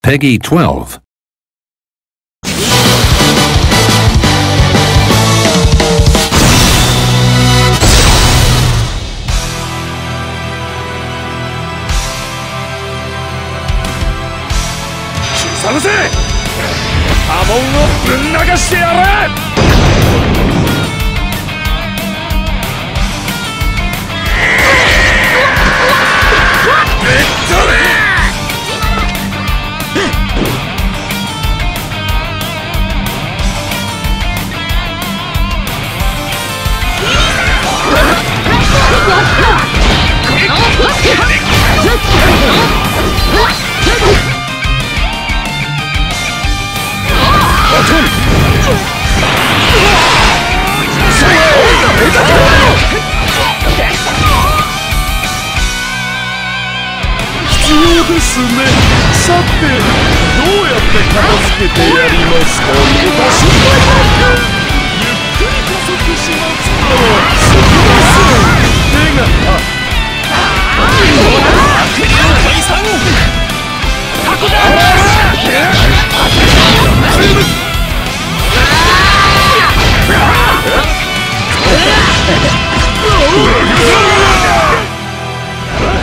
Peggy 12. 刻むぜ！波紋をぶん流してやれ！ぶっ飛べ！必要ですね。さて、どうやって片付けてやりますか。ゆっくり加速しますから。すみません。手が解散。箱だ。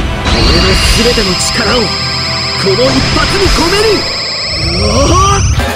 俺の全ての力をこの一発に込める。